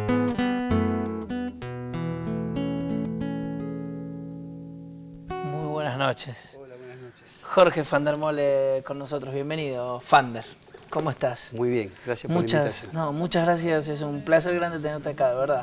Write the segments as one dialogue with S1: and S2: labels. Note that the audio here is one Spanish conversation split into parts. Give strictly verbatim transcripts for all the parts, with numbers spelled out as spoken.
S1: Buenas noches.
S2: Hola, buenas noches.
S1: Jorge van der Mole con nosotros. Bienvenido, Fander. ¿Cómo estás?
S2: Muy bien, gracias por
S1: muchas,
S2: la invitación.
S1: No, muchas gracias, es un placer grande tenerte acá, de verdad.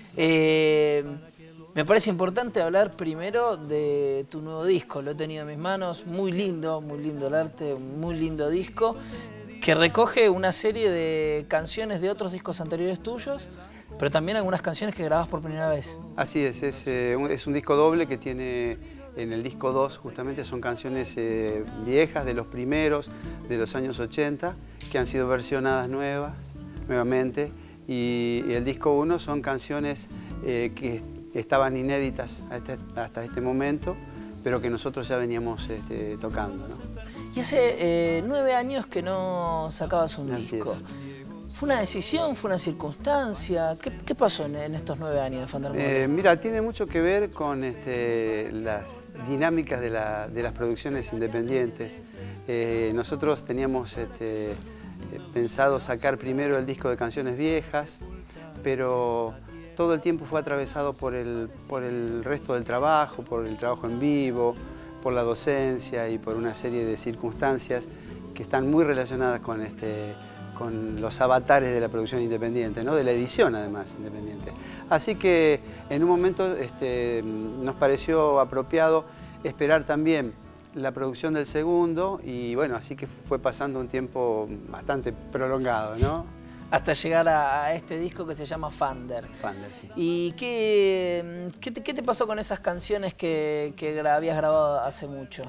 S1: Eh, me parece importante hablar primero de tu nuevo disco. Lo he tenido en mis manos, muy lindo, muy lindo el arte, muy lindo disco, que recoge una serie de canciones de otros discos anteriores tuyos, pero también algunas canciones que grabas por primera vez.
S2: Así es, es, eh, un, es un disco doble que tiene... En el disco dos justamente son canciones eh, viejas, de los primeros, de los años ochenta, que han sido versionadas nuevas, nuevamente. Y, y el disco uno son canciones eh, que estaban inéditas hasta este, hasta este momento, pero que nosotros ya veníamos este, tocando, ¿no?
S1: Y hace eh, nueve años que no sacabas un
S2: Así
S1: disco.
S2: es.
S1: ¿Fue una decisión? ¿Fue una circunstancia? ¿Qué, qué pasó en, en estos nueve años de van der Mole?
S2: Eh, mira, tiene mucho que ver con este, las dinámicas de, la, de las producciones independientes. Eh, nosotros teníamos este, pensado sacar primero el disco de canciones viejas, pero todo el tiempo fue atravesado por el, por el resto del trabajo, por el trabajo en vivo, por la docencia y por una serie de circunstancias que están muy relacionadas con este, con los avatares de la producción independiente, ¿no? De la edición además independiente. Así que en un momento este, nos pareció apropiado esperar también la producción del segundo y bueno, así que fue pasando un tiempo bastante prolongado, ¿no?
S1: Hasta llegar a, a este disco que se llama Fander.
S2: Fander, sí.
S1: ¿Y qué, qué, te, qué te pasó con esas canciones que, que habías grabado hace mucho?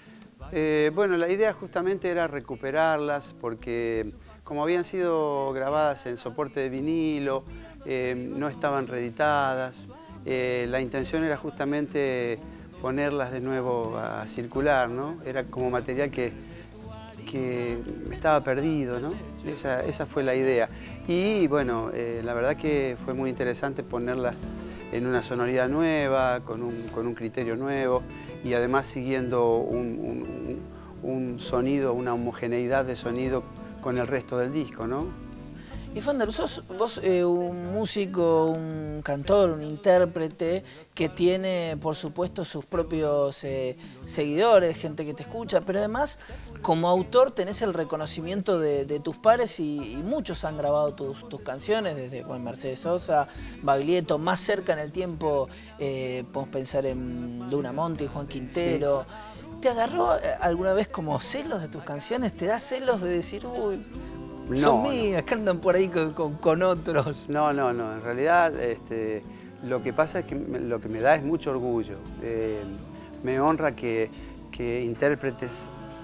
S2: Eh, bueno, la idea justamente era recuperarlas porque como habían sido grabadas en soporte de vinilo, eh, no estaban reeditadas, eh, la intención era justamente ponerlas de nuevo a circular, ¿no? Era como material que, que estaba perdido, ¿no? Esa, esa fue la idea. Y bueno, eh, la verdad que fue muy interesante ponerlas en una sonoridad nueva, con un, con un criterio nuevo y además siguiendo un, un, un sonido, una homogeneidad de sonido con el resto del disco, ¿no?
S1: Y Fander, sos vos eh, un músico, un cantor, un intérprete que tiene, por supuesto, sus propios eh, seguidores, gente que te escucha, pero además, como autor, tenés el reconocimiento de, de tus pares y, y muchos han grabado tus, tus canciones, desde bueno, Mercedes Sosa, Baglietto, más cerca en el tiempo, eh, podemos pensar en Duna Monti, Juan Quintero. Sí. ¿Te agarró alguna vez como celos de tus canciones? ¿Te da celos de decir, uy,
S2: no,
S1: son mías,
S2: no.
S1: que andan por ahí con, con, con otros?
S2: No, no, no. En realidad, este, lo que pasa es que me, lo que me da es mucho orgullo. Eh, me honra que, que intérpretes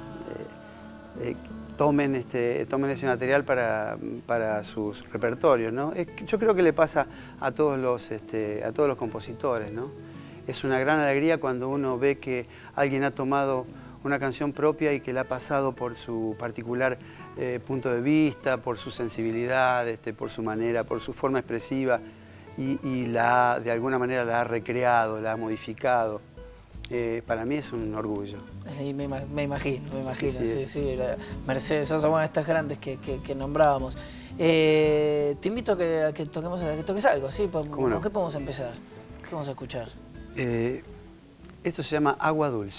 S2: eh, eh, tomen, este, tomen ese material para, para sus repertorios, ¿no? Es, yo creo que le pasa a todos los, este, a todos los compositores, ¿no? Es una gran alegría cuando uno ve que alguien ha tomado una canción propia y que la ha pasado por su particular eh, punto de vista, por su sensibilidad, este, por su manera, por su forma expresiva y, y la ha, de alguna manera la ha recreado, la ha modificado. Eh, para mí es un orgullo.
S1: Sí, me, me imagino, me imagino, sí, sí,
S2: sí,
S1: sí la Mercedes Sosa, bueno, estas grandes que, que, que nombrábamos. Eh, te invito a que, a que toquemos, a que toques algo, ¿sí? ¿Con,
S2: ¿Cómo no?
S1: ¿Con qué podemos empezar? ¿Qué vamos a escuchar?
S2: Eh, esto se llama Agua Dulce.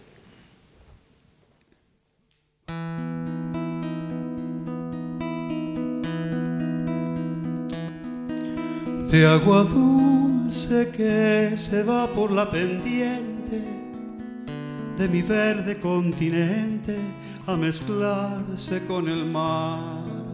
S3: De agua dulce que se va por la pendiente de mi verde continente a mezclarse con el mar.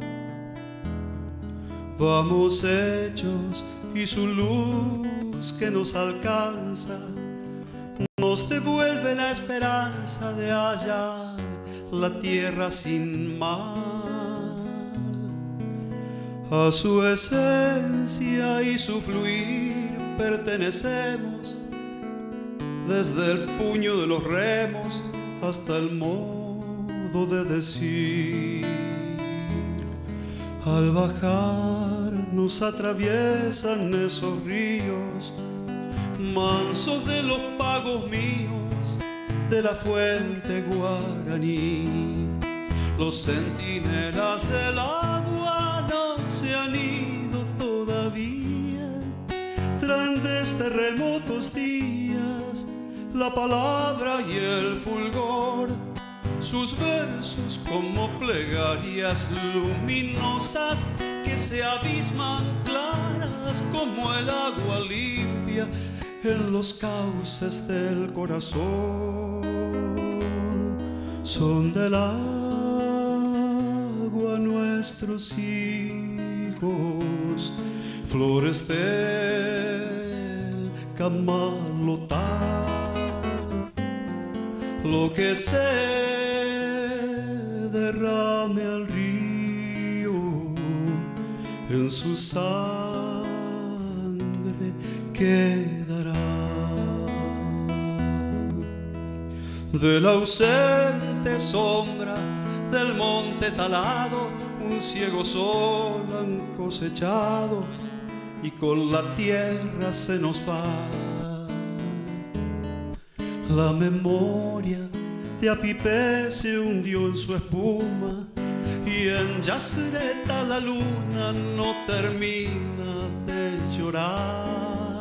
S3: Vamos hechos y su luz que nos alcanza nos devuelve la esperanza de hallar la tierra sin mar. A su esencia y su fluir pertenecemos, desde el puño de los remos hasta el modo de decir. Al bajar nos atraviesan esos ríos, mansos de los pagos míos de la fuente guaraní. Los centinelas del agua no se han ido todavía. desde remotos días, la palabra y el fulgor, sus versos como plegarias luminosas que se abisman claras como el agua limpia en los cauces del corazón. Son del agua nuestros hijos, flores del camalotal, lo que se derrame al río, en su sangre quedará. De la ausente sombra del monte talado, un ciego sol han cosechado y con la tierra se nos va. La memoria de Apipé se hundió en su espuma y en Yacyretá la luna no termina de llorar.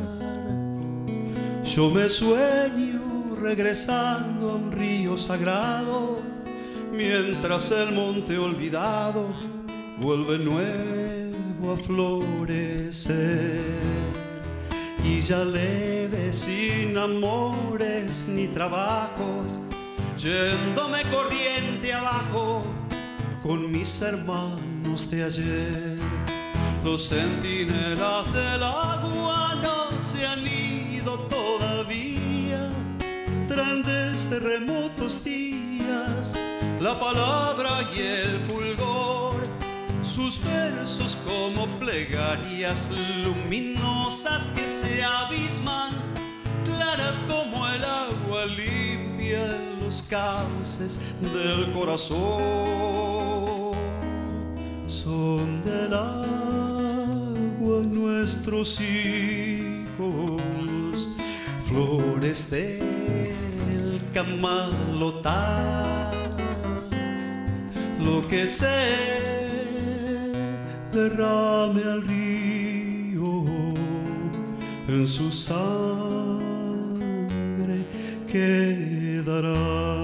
S3: Yo me sueño regresando a un río sagrado, mientras el monte olvidado vuelve nuevo a florecer. Y ya leve, sin amores ni trabajos, yéndome corriente abajo con mis hermanos de ayer. Los centinelas del agua no se han ido todavía, traen desde remotos días la palabra y el fulgor, sus versos como plegarias luminosas que se abisman, claras como el agua limpia en los cauces del corazón. Son del agua nuestros hijos, flores del camalotal, lo que se derrame al río, en su sangre quedará.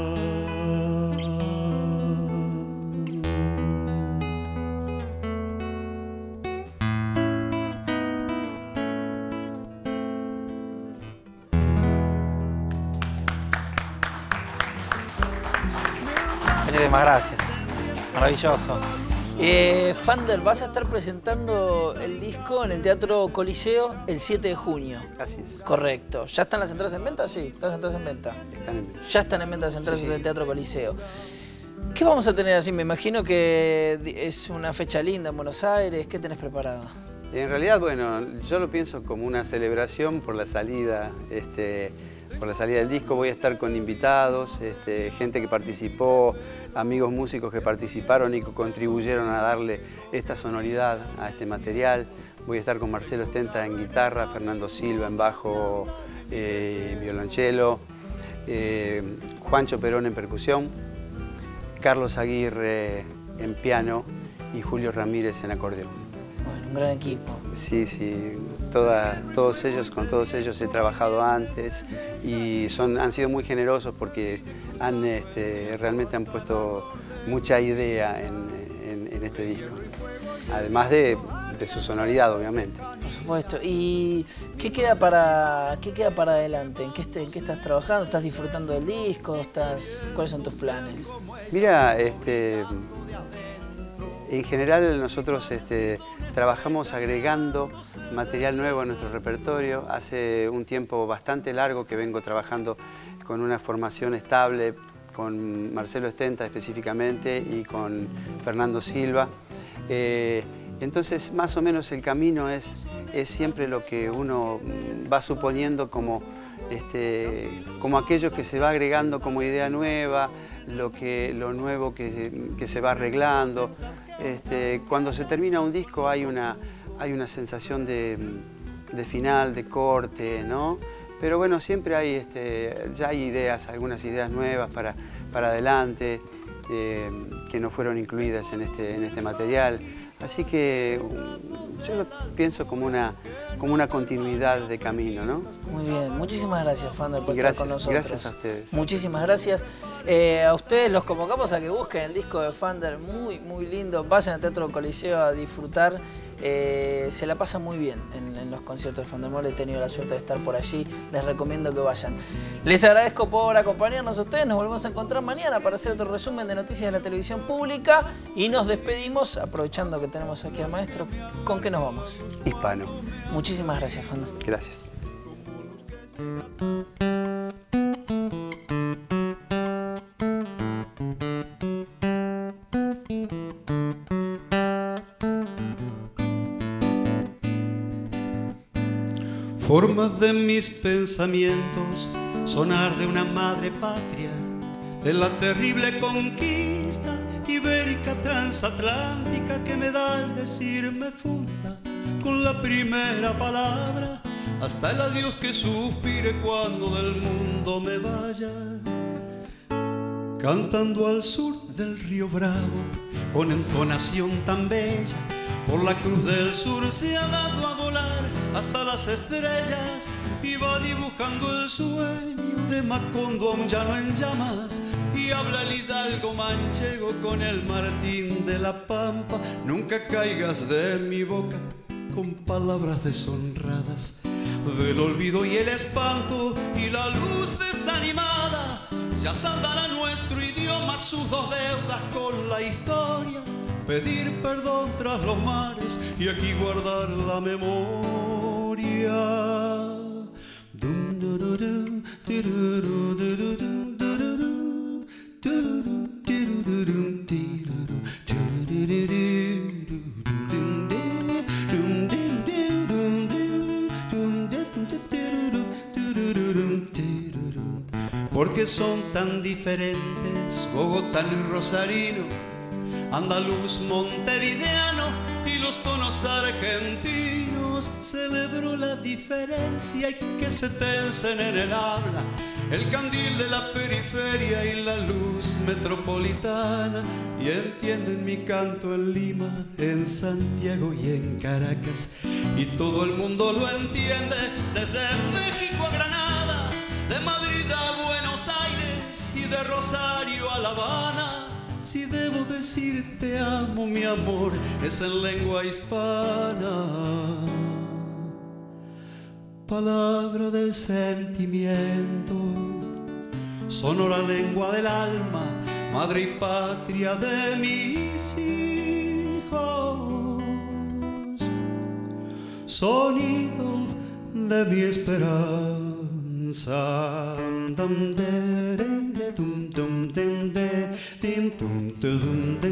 S1: Muchísimas gracias. Maravilloso. Eh, Fander, vas a estar presentando el disco en el Teatro Coliseo el siete de junio.
S2: Así es.
S1: Correcto. ¿Ya están las entradas en venta? Sí, están las entradas en venta.
S2: Están en venta.
S1: Ya están en venta las entradas
S2: Sí, sí.
S1: del Teatro Coliseo. ¿Qué vamos a tener así? Me imagino que es una fecha linda en Buenos Aires. ¿Qué tenés preparado?
S2: En realidad, bueno, yo lo pienso como una celebración por la salida, este, por la salida del disco. Voy a estar con invitados, este, gente que participó, amigos músicos que participaron y que contribuyeron a darle esta sonoridad a este material. Voy a estar con Marcelo Stenta en guitarra, Fernando Silva en bajo, eh, violonchelo, eh, Juancho Perón en percusión, Carlos Aguirre en piano y Julio Ramírez en acordeón.
S1: Bueno, un gran equipo.
S2: Sí, sí, toda, todos ellos, con todos ellos he trabajado antes y son, han sido muy generosos porque han, este, realmente han puesto mucha idea en, en, en este disco, además de, de su sonoridad, obviamente.
S1: Por supuesto. ¿Y qué queda para, qué queda para adelante? ¿En qué, este, ¿En qué estás trabajando? ¿Estás disfrutando del disco? ¿Estás, ¿Cuáles son tus planes?
S2: Mira, este, en general nosotros este, trabajamos agregando material nuevo a nuestro repertorio. Hace un tiempo bastante largo que vengo trabajando con una formación estable, con Marcelo Stenta específicamente y con Fernando Silva. Eh, entonces, más o menos el camino es, es siempre lo que uno va suponiendo como, este, como aquello que se va agregando como idea nueva, lo, que, lo nuevo que, que se va arreglando. Este, cuando se termina un disco hay una, hay una sensación de, de final, de corte, ¿no? Pero bueno, siempre hay, este, ya hay ideas, algunas ideas nuevas para, para adelante, eh, que no fueron incluidas en este, en este material. Así que yo lo pienso como una, como una continuidad de camino, ¿no?
S1: Muy bien, muchísimas gracias, Fander, por
S2: gracias,
S1: estar con nosotros.
S2: Gracias a ustedes.
S1: Muchísimas gracias. Eh, a ustedes los convocamos a que busquen el disco de Fander, muy, muy lindo. Vayan al Teatro Coliseo a disfrutar. Eh, se la pasa muy bien en, en los conciertos de Fander Mole. He tenido la suerte de estar por allí. Les recomiendo que vayan. Les agradezco por acompañarnos a ustedes. Nos volvemos a encontrar mañana para hacer otro resumen de noticias de la televisión pública. Y nos despedimos, aprovechando que tenemos aquí al maestro. ¿Con qué nos vamos?
S2: Hispano.
S1: Muchísimas gracias, Fander.
S2: Gracias.
S3: Formas de mis pensamientos, sonar de una madre patria, de la terrible conquista ibérica transatlántica que me da el decirme funda con la primera palabra, hasta el adiós que suspire cuando del mundo me vaya. Cantando al sur del río Bravo, con entonación tan bella, por la cruz del sur se ha dado a volar hasta las estrellas y va dibujando el sueño de Macondo, un llano en llamas, y habla el hidalgo manchego con el Martín de la Pampa. Nunca caigas de mi boca con palabras deshonradas del olvido y el espanto y la luz desanimada. Ya saldará nuestro idioma sus dos deudas con la historia, pedir perdón tras los mares y aquí guardar la memoria. Porque son tan diferentes bogotano y rosarino, andaluz, montevideano y los tonos argentinos. Celebro la diferencia y que se tensen en el habla el candil de la periferia y la luz metropolitana, y entienden mi canto en Lima, en Santiago y en Caracas, y todo el mundo lo entiende desde México a Granada, de Madrid a Buenos Aires y de Rosario a La Habana. Si debo decir te amo, mi amor, es en lengua hispana. Palabra del sentimiento, sonora lengua del alma, madre y patria de mis hijos. Sonido de mi esperanza. Dum dum de dum dum dum de dim dum dum dum